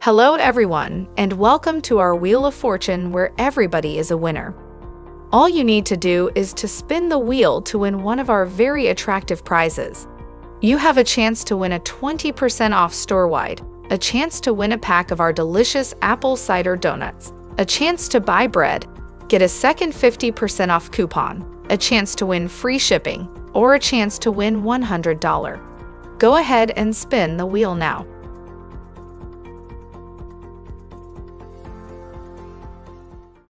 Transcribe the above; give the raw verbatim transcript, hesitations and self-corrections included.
Hello, everyone, and welcome to our Wheel of Fortune where everybody is a winner. All you need to do is to spin the wheel to win one of our very attractive prizes. You have a chance to win a twenty percent off store-wide, a chance to win a pack of our delicious apple cider donuts, a chance to buy bread, get a second fifty percent off coupon, a chance to win free shipping, or a chance to win one hundred dollars. Go ahead and spin the wheel now.